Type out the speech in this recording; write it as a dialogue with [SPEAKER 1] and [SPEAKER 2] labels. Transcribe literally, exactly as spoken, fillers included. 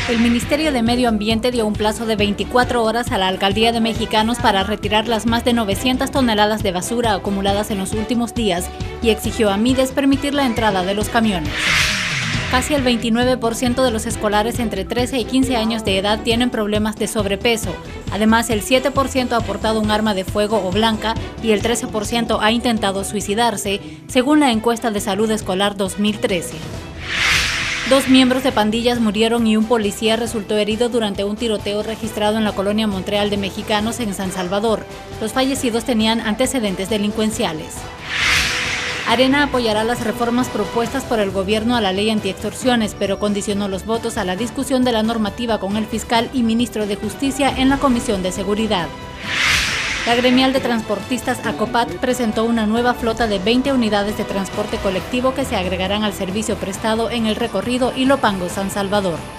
[SPEAKER 1] El Ministerio de Medio Ambiente dio un plazo de veinticuatro horas a la Alcaldía de Mexicanos para retirar las más de novecientas toneladas de basura acumuladas en los últimos días y exigió a Mides permitir la entrada de los camiones. Casi el veintinueve por ciento de los escolares entre trece y quince años de edad tienen problemas de sobrepeso. Además, el siete por ciento ha portado un arma de fuego o blanca y el trece por ciento ha intentado suicidarse, según la encuesta de salud escolar dos mil trece. Dos miembros de pandillas murieron y un policía resultó herido durante un tiroteo registrado en la colonia Montreal de Mexicanos en San Salvador. Los fallecidos tenían antecedentes delincuenciales. Arena apoyará las reformas propuestas por el gobierno a la ley antiextorsiones, pero condicionó los votos a la discusión de la normativa con el fiscal y ministro de Justicia en la Comisión de Seguridad. La gremial de transportistas ACOPAT presentó una nueva flota de veinte unidades de transporte colectivo que se agregarán al servicio prestado en el recorrido Ilopango-San Salvador.